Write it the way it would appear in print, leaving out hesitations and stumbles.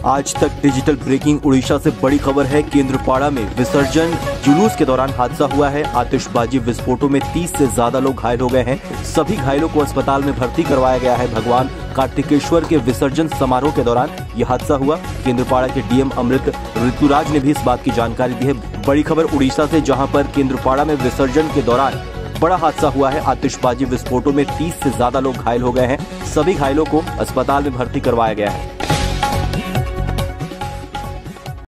आज तक digital breaking Orissa से बड़ी खबर है। केंद्रपाड़ा में विसर्जन जुलूस के दौरान हादसा हुआ है। आतिशबाजी विस्फोटों में 30 से ज्यादा लोग घायल हो गए हैं। सभी घायलों को अस्पताल में भर्ती करवाया गया है। भगवान कार्तिकेश्वर के विसर्जन समारोह के दौरान यह हादसा हुआ। केंद्रपाड़ा के डीएम अमृत ऋतुराज ने भी इस बात की जानकारी दी है। बड़ी खबर उड़ीसा से, जहां पर केंद्रपाड़ा में विसर्जन के दौरान बड़ा हादसा हुआ है। आतिशबाजी विस्फोटों में 30 से ज्यादा लोग घायल हो गए हैं। सभी घायलों को अस्पताल में भर्ती करवाया गया है।